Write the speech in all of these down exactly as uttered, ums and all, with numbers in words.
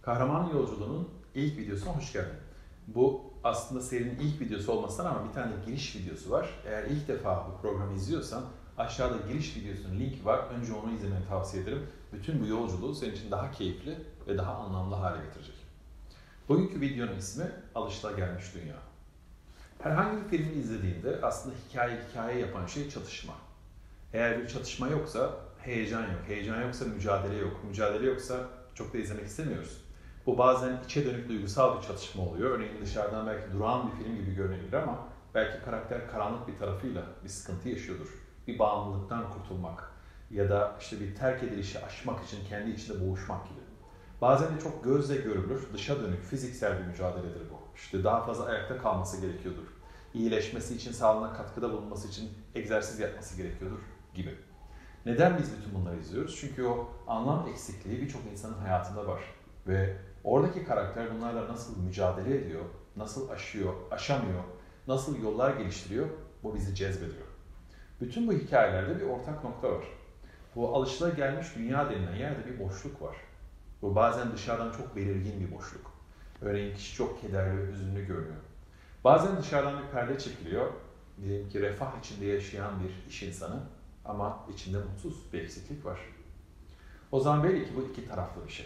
Kahraman Yolculuğu'nun ilk videosuna hoş geldin. Bu aslında serinin ilk videosu olmasına rağmen bir tane giriş videosu var. Eğer ilk defa bu programı izliyorsan aşağıda giriş videosunun linki var. Önce onu izlemeni tavsiye ederim. Bütün bu yolculuğu senin için daha keyifli ve daha anlamlı hale getirecek. Bugünkü videonun ismi Alışılagelmiş Dünya. Herhangi bir filmi izlediğinde aslında hikaye hikaye yapan şey çatışma. Eğer bir çatışma yoksa heyecan yok. Heyecan yoksa mücadele yok. Mücadele yoksa çok da izlemek istemiyoruz. Bu bazen içe dönük duygusal bir çatışma oluyor. Örneğin dışarıdan belki durağan bir film gibi görünebilir ama belki karakter karanlık bir tarafıyla bir sıkıntı yaşıyordur. Bir bağımlılıktan kurtulmak ya da işte bir terk edilişi aşmak için kendi içinde boğuşmak gibi. Bazen de çok gözle görülür, dışa dönük, fiziksel bir mücadeledir bu. İşte daha fazla ayakta kalması gerekiyordur. İyileşmesi için, sağlığına katkıda bulunması için egzersiz yapması gerekiyordur gibi. Neden biz bütün bunları izliyoruz? Çünkü o anlam eksikliği birçok insanın hayatında var. Ve oradaki karakter bunlarla nasıl mücadele ediyor, nasıl aşıyor, aşamıyor, nasıl yollar geliştiriyor, bu bizi cezbediyor. Bütün bu hikayelerde bir ortak nokta var. Bu alışılagelmiş dünya denilen yerde bir boşluk var. Bu bazen dışarıdan çok belirgin bir boşluk. Örneğin kişi çok kederli ve hüzünlü görünüyor. Bazen dışarıdan bir perde çekiliyor. Diyelim ki refah içinde yaşayan bir iş insanı ama içinde mutsuz bir eksiklik var. O zaman belli ki bu iki taraflı bir şey.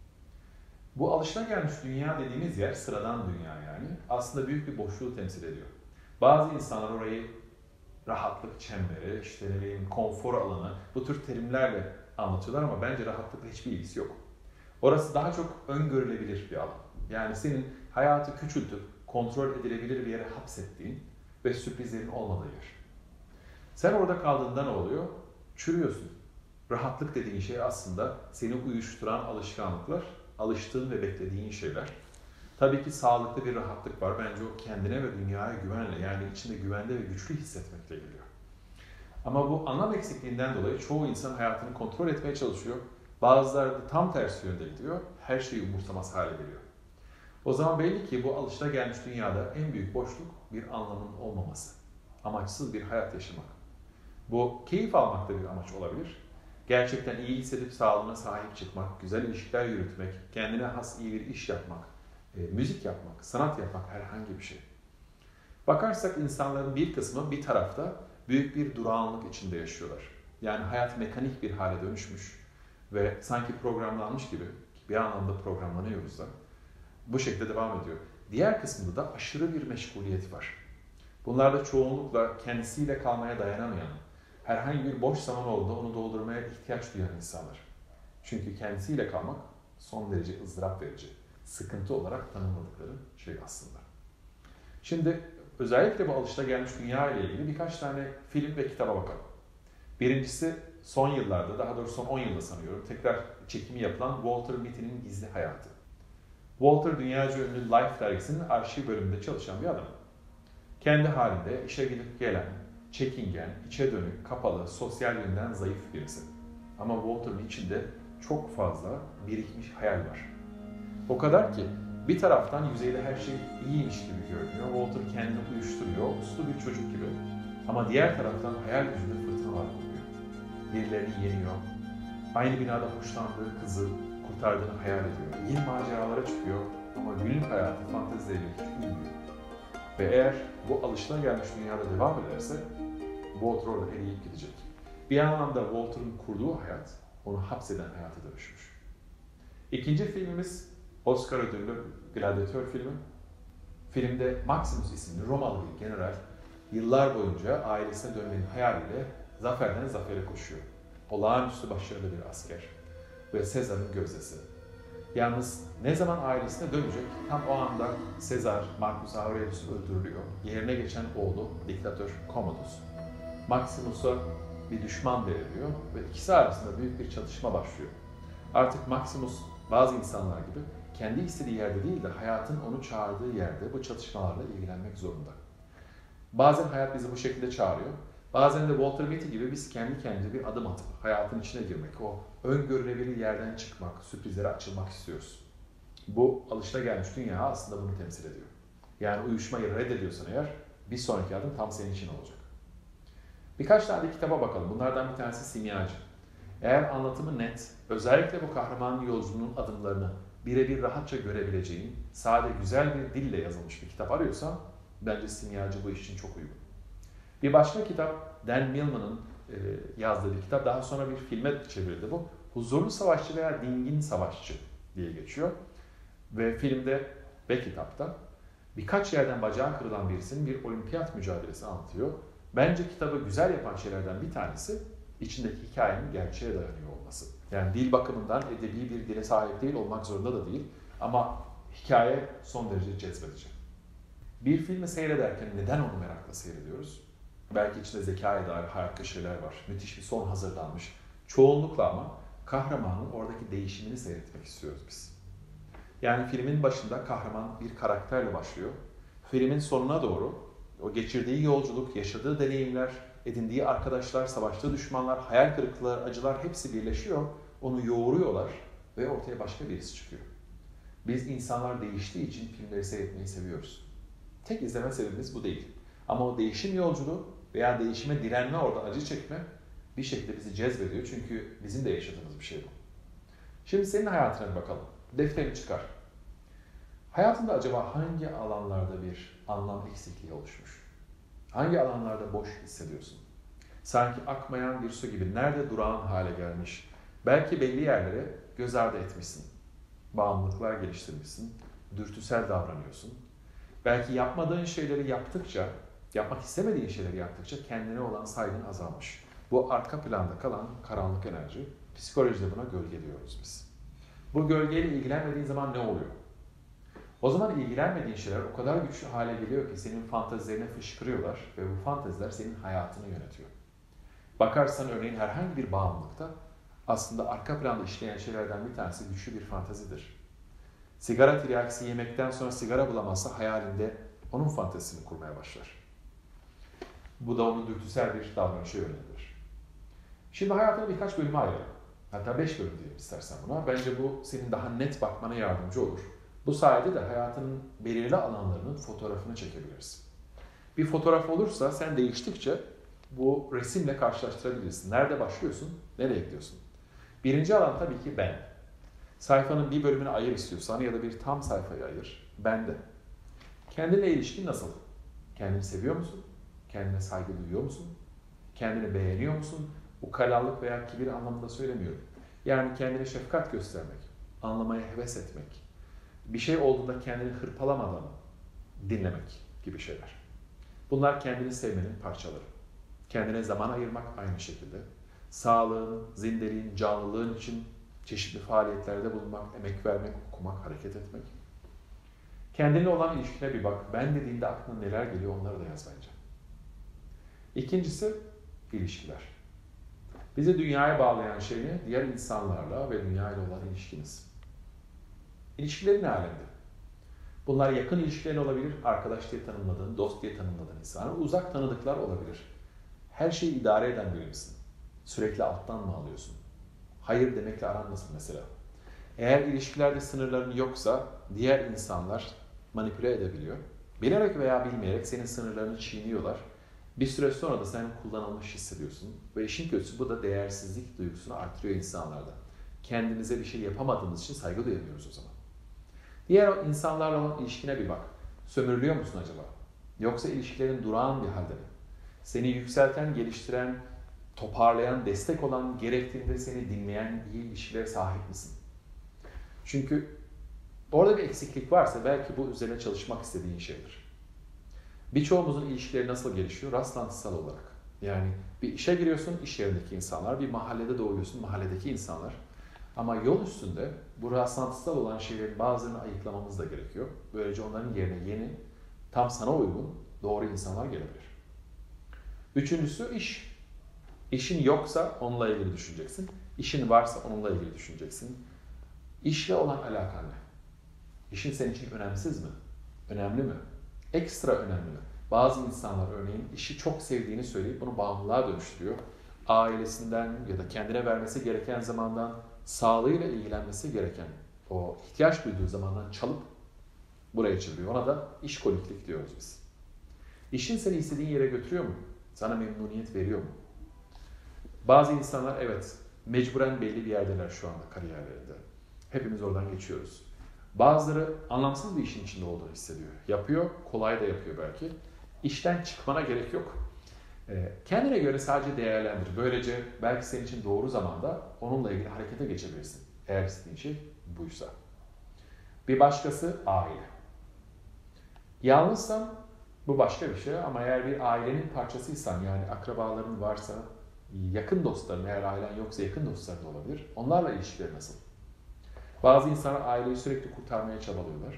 Bu alışılagelmiş dünya dediğimiz yer sıradan dünya yani. Aslında büyük bir boşluğu temsil ediyor. Bazı insanlar orayı rahatlık çemberi, işte ne bileyim konfor alanı, bu tür terimlerle anlatıyorlar ama bence rahatlıkla hiçbir ilgisi yok. Orası daha çok öngörülebilir bir alan. Yani senin hayatı küçültüp kontrol edilebilir bir yere hapsettiğin ve sürprizlerin olmadığı yer. Sen orada kaldığında ne oluyor? Çürüyorsun. Rahatlık dediğin şey aslında seni uyuşturan alışkanlıklar, alıştığın ve beklediğin şeyler. Tabii ki sağlıklı bir rahatlık var. Bence o kendine ve dünyaya güvenle, yani içinde güvende ve güçlü hissetmekle geliyor. Ama bu anlam eksikliğinden dolayı çoğu insan hayatını kontrol etmeye çalışıyor. Bazıları da tam tersi yönde gidiyor. Her şeyi umursamaz hale geliyor. O zaman belli ki bu alışılagelmiş dünyada en büyük boşluk bir anlamın olmaması. Amaçsız bir hayat yaşamak. Bu keyif almak da bir amaç olabilir. Gerçekten iyi hissedip sağlığına sahip çıkmak, güzel ilişkiler yürütmek, kendine has iyi bir iş yapmak, e, müzik yapmak, sanat yapmak herhangi bir şey. Bakarsak insanların bir kısmı bir tarafta büyük bir durağanlık içinde yaşıyorlar. Yani hayat mekanik bir hale dönüşmüş ve sanki programlanmış gibi, bir anlamda programlanıyoruz da, bu şekilde devam ediyor. Diğer kısmında da aşırı bir meşguliyet var. Bunlarda çoğunlukla kendisiyle kalmaya dayanamayan, herhangi bir boş zaman olduğunda onu doldurmaya ihtiyaç duyan insanlar. Çünkü kendisiyle kalmak son derece ızdırap verici, sıkıntı olarak tanımladıkları şey aslında. Şimdi özellikle bu alışılagelmiş dünya ile ilgili birkaç tane film ve kitaba bakalım. Birincisi son yıllarda, daha doğrusu son on yılda sanıyorum, tekrar çekimi yapılan Walter Mitty'nin Gizli Hayatı. Walter dünyaca ünlü Life dergisinin arşiv bölümünde çalışan bir adam. Kendi halinde işe gidip gelen, çekingen, içe dönük, kapalı, sosyal yönden zayıf birisi. Ama Walter'ın içinde çok fazla birikmiş hayal var. O kadar ki bir taraftan yüzeyde her şey iyiymiş gibi görünüyor. Walter kendini uyuşturuyor, uslu bir çocuk gibi. Ama diğer taraftan hayal gücünde fırtınalar kopuyor. Birilerini yeniyor. Aynı binada hoşlandığı kızı kurtardığını hayal ediyor. Yeni maceralara çıkıyor ama günlük hayatı fantezileriyle hiç uymuyor. Ve eğer bu alışılagelmiş dünyada devam ederse Walter orada eriyip gidecek. Bir anlamda Walter'ın kurduğu hayat onu hapseden hayata dönüşmüş. İkinci filmimiz Oscar ödüllü Gladyatör filmi. Filmde Maximus isimli Romalı bir general yıllar boyunca ailesine dönmenin hayaliyle zaferden zafere koşuyor. Olağanüstü başarılı bir asker ve Sezar'ın gözdesi. Yalnız ne zaman ailesine dönecek, tam o anda Sezar, Marcus Aurelius öldürülüyor. Yerine geçen oğlu diktatör Commodus. Maximus'a bir düşman veriliyor ve ikisi arasında büyük bir çatışma başlıyor. Artık Maximus bazı insanlar gibi kendi istediği yerde değil de hayatın onu çağırdığı yerde bu çatışmalarla ilgilenmek zorunda. Bazen hayat bizi bu şekilde çağırıyor. Bazen de Walter Mitty gibi biz kendi kendimize bir adım atıp hayatın içine girmek, o öngörülebilir yerden çıkmak, sürprizlere açılmak istiyoruz. Bu alışılagelmiş dünya aslında bunu temsil ediyor. Yani uyuşmayı reddediyorsan eğer bir sonraki adım tam senin için olacak. Birkaç tane de kitaba bakalım. Bunlardan bir tanesi Simyacı. Eğer anlatımı net, özellikle bu kahraman yolculuğunun adımlarını birebir rahatça görebileceğin, sade güzel bir dille yazılmış bir kitap arıyorsan bence Simyacı bu iş için çok uygun. Bir başka kitap Dan Millman'ın e, yazdığı bir kitap. Daha sonra bir filme çevrildi bu. Huzurlu Savaşçı veya Dingin Savaşçı diye geçiyor. Ve filmde ve kitapta birkaç yerden bacağı kırılan birisinin bir olimpiyat mücadelesi anlatıyor. Bence kitabı güzel yapan şeylerden bir tanesi içindeki hikayenin gerçeğe dayanıyor olması. Yani dil bakımından edebi bir dile sahip değil, olmak zorunda da değil. Ama hikaye son derece cezbedici. Bir filmi seyrederken neden onu merakla seyrediyoruz? Belki içinde zekaya dair harika şeyler var. Müthiş bir son hazırlanmış. Çoğunlukla ama kahramanın oradaki değişimini seyretmek istiyoruz biz. Yani filmin başında kahraman bir karakterle başlıyor. Filmin sonuna doğru o geçirdiği yolculuk, yaşadığı deneyimler, edindiği arkadaşlar, savaştığı düşmanlar, hayal kırıklıkları, acılar hepsi birleşiyor. Onu yoğuruyorlar ve ortaya başka birisi çıkıyor. Biz insanlar değiştiği için filmleri seyretmeyi seviyoruz. Tek izleme sebebimiz bu değil. Ama o değişim yolculuğu veya değişime direnme, orada acı çekme bir şekilde bizi cezbediyor. Çünkü bizim de yaşadığımız bir şey bu. Şimdi senin hayatına bir bakalım. Defterini çıkar. Hayatında acaba hangi alanlarda bir anlam eksikliği oluşmuş? Hangi alanlarda boş hissediyorsun? Sanki akmayan bir su gibi nerede durağan hale gelmiş? Belki belli yerlere göz ardı etmişsin. Bağımlılıklar geliştirmişsin. Dürtüsel davranıyorsun. Belki yapmadığın şeyleri yaptıkça, yapmak istemediğin şeyleri yaptıkça kendine olan saygın azalmış. Bu arka planda kalan karanlık enerji. Psikolojide buna gölge diyoruz biz. Bu gölgeyle ilgilenmediğin zaman ne oluyor? O zaman ilgilenmediğin şeyler o kadar güçlü hale geliyor ki senin fantezilerine fışkırıyorlar ve bu fanteziler senin hayatını yönetiyor. Bakarsan örneğin herhangi bir bağımlılıkta aslında arka planda işleyen şeylerden bir tanesi güçlü bir fantezidir. Sigara tiryakisi yemekten sonra sigara bulamazsa hayalinde onun fantezisini kurmaya başlar. Bu da onun dürtüsel bir davranışa yönlendirir. Şimdi hayatını birkaç bölüme ayıralım. Hatta beş bölüm diyelim istersen buna. Bence bu senin daha net bakmana yardımcı olur. Bu sayede de hayatının belirli alanlarının fotoğrafını çekebilirsin. Bir fotoğraf olursa sen değiştikçe bu resimle karşılaştırabilirsin. Nerede başlıyorsun, nereye gidiyorsun? Birinci alan tabii ki ben. Sayfanın bir bölümünü ayır istiyorsan ya da bir tam sayfayı ayır. Ben de. Kendinle ilişkin nasıl? Kendini seviyor musun? Kendine saygı duyuyor musun? Kendini beğeniyor musun? Ukalalık veya kibir anlamında söylemiyorum. Yani kendine şefkat göstermek, anlamaya heves etmek, bir şey olduğunda kendini hırpalamadan dinlemek gibi şeyler. Bunlar kendini sevmenin parçaları. Kendine zaman ayırmak aynı şekilde. Sağlığın, zindeliğin, canlılığın için çeşitli faaliyetlerde bulunmak, emek vermek, okumak, hareket etmek. Kendine olan ilişkine bir bak. Ben dediğinde aklına neler geliyor onları da yaz bence. İkincisi, ilişkiler. Bizi dünyaya bağlayan şey ne? Diğer insanlarla ve dünyayla olan ilişkimiz. İlişkilerin ne alemde? Bunlar yakın ilişkilerin olabilir, arkadaş diye tanımladığın, dost diye tanımladığın insanlar, uzak tanıdıklar olabilir. Her şeyi idare eden biri misin? Sürekli alttan mı alıyorsun? Hayır demekle aran nasıl mesela? Eğer ilişkilerde sınırların yoksa diğer insanlar manipüle edebiliyor. Bilerek veya bilmeyerek senin sınırlarını çiğniyorlar. Bir süre sonra da sen kullanılmış hissediyorsun. Ve işin kötüsü bu da değersizlik duygusunu artırıyor insanlarda. Kendimize bir şey yapamadığımız için saygı duyamıyoruz o zaman. Diğer insanlarla olan ilişkine bir bak. Sömürülüyor musun acaba? Yoksa ilişkilerin durağan bir halde mi? Seni yükselten, geliştiren, toparlayan, destek olan, gerektiğinde seni dinleyen iyi ilişkilere sahip misin? Çünkü orada bir eksiklik varsa belki bu üzerine çalışmak istediğin şeydir. Birçoğumuzun ilişkileri nasıl gelişiyor? Rastlantısal olarak. Yani bir işe giriyorsun, iş yerindeki insanlar, bir mahallede doğuyorsun, mahalledeki insanlar. Ama yol üstünde bu rastlantısal olan şeylerin bazılarını ayıklamamız da gerekiyor. Böylece onların yerine yeni, tam sana uygun, doğru insanlar gelebilir. Üçüncüsü iş. İşin yoksa onunla ilgili düşüneceksin. İşin varsa onunla ilgili düşüneceksin. İşle olan alakan ne? İşin senin için önemsiz mi? Önemli mi? Ekstra önemli mi? Bazı insanlar örneğin işi çok sevdiğini söyleyip bunu bağımlılığa dönüştürüyor. Ailesinden ya da kendine vermesi gereken zamandan, sağlığıyla ilgilenmesi gereken o ihtiyaç duyduğu zamandan çalıp buraya çeviriyor. Ona da işkoliklik diyoruz biz. İşin seni istediğin yere götürüyor mu? Sana memnuniyet veriyor mu? Bazı insanlar evet mecburen belli bir yerdeler şu anda kariyerlerinde. Hepimiz oradan geçiyoruz. Bazıları anlamsız bir işin içinde olduğunu hissediyor. Yapıyor, kolay da yapıyor belki. İşten çıkmana gerek yok. Kendine göre sadece değerlendir. Böylece belki senin için doğru zamanda onunla ilgili harekete geçebilirsin. Eğer istediğin şey buysa. Bir başkası aile. Yalnızsan bu başka bir şey ama eğer bir ailenin parçasıysan, yani akrabaların varsa, yakın dostların, eğer ailen yoksa yakın dostların da olabilir. Onlarla ilişkileri nasıl? Bazı insanlar aileyi sürekli kurtarmaya çabalıyorlar.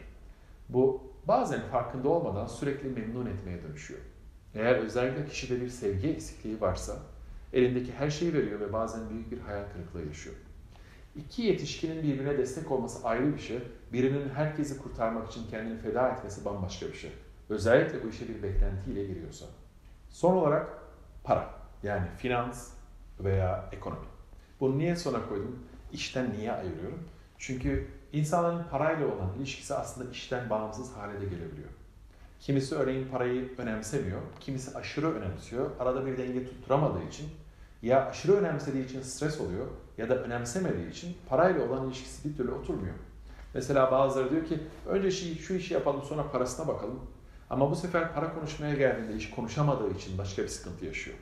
Bu bazen farkında olmadan sürekli memnun etmeye dönüşüyor. Eğer özellikle kişide bir sevgi eksikliği varsa, elindeki her şeyi veriyor ve bazen büyük bir hayal kırıklığı yaşıyor. İki yetişkinin birbirine destek olması ayrı bir şey, birinin herkesi kurtarmak için kendini feda etmesi bambaşka bir şey. Özellikle bu işe bir beklentiyle giriyorsa. Son olarak para, yani finans veya ekonomi. Bunu niye sona koydum? İşten niye ayırıyorum? Çünkü insanların parayla olan ilişkisi aslında işten bağımsız hale de gelebiliyor. Kimisi örneğin parayı önemsemiyor, kimisi aşırı önemsiyor. Arada bir denge tutturamadığı için ya aşırı önemsediği için stres oluyor ya da önemsemediği için parayla olan ilişkisi bir türlü oturmuyor. Mesela bazıları diyor ki önce şu işi yapalım sonra parasına bakalım. Ama bu sefer para konuşmaya geldiğinde iş konuşamadığı için başka bir sıkıntı yaşıyor.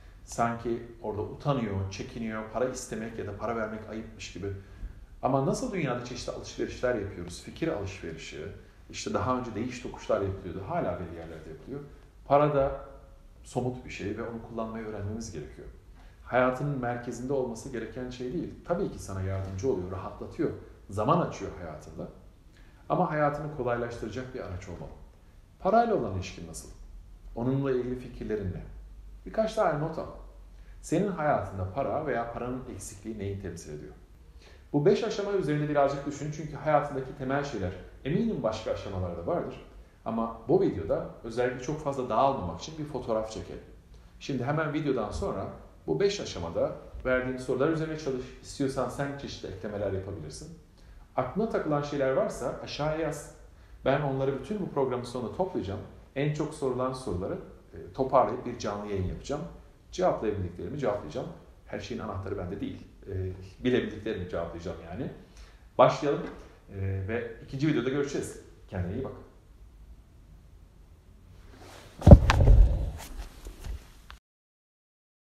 Sanki orada utanıyor, çekiniyor, para istemek ya da para vermek ayıpmış gibi. Ama nasıl dünyada çeşitli alışverişler yapıyoruz, fikir alışverişi, işte daha önce değiş tokuşlar yapılıyordu, hala belli yerlerde yapılıyor. Para da somut bir şey ve onu kullanmayı öğrenmemiz gerekiyor. Hayatının merkezinde olması gereken şey değil. Tabii ki sana yardımcı oluyor, rahatlatıyor, zaman açıyor hayatında. Ama hayatını kolaylaştıracak bir araç olmalı. Parayla olan ilişkin nasıl? Onunla ilgili fikirlerin ne? Birkaç tane not al. Senin hayatında para veya paranın eksikliği neyi temsil ediyor? Bu beş aşama üzerinde birazcık düşün çünkü hayatındaki temel şeyler eminim başka aşamalarda vardır. Ama bu videoda özellikle çok fazla dağılmamak için bir fotoğraf çekelim. Şimdi hemen videodan sonra bu beş aşamada verdiğim sorular üzerine çalış. İstiyorsan sen çeşitli eklemeler yapabilirsin. Aklına takılan şeyler varsa aşağıya yaz. Ben onları bütün bu programın sonunda toplayacağım. En çok sorulan soruları toparlayıp bir canlı yayın yapacağım. Cevaplayabildiklerimi cevaplayacağım. Her şeyin anahtarı bende değil. E, bilebildiklerimi cevaplayacağım yani. Başlayalım e, ve ikinci videoda görüşeceğiz. Kendine iyi bak.